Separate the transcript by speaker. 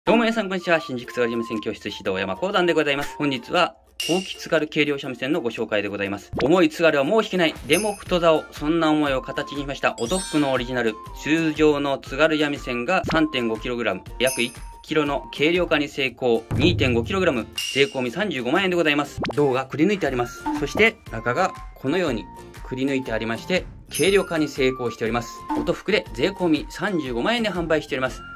Speaker 1: どうも皆さんこんにちは。新宿津軽三味線教室指導山講談でございます。本日は、後期津軽軽量三味線のご紹介でございます。重い津軽はもう弾けない。でも太竿。そんな思いを形にしました。音福のオリジナル。通常の津軽三味線が 3.5kg。約1kgの軽量化に成功。2.5kg。税込み35万円でございます。銅がくり抜いてあります。そして、中がこのようにくり抜いてありまして、軽量化に成功しております。音福で税込み35万円で販売しております。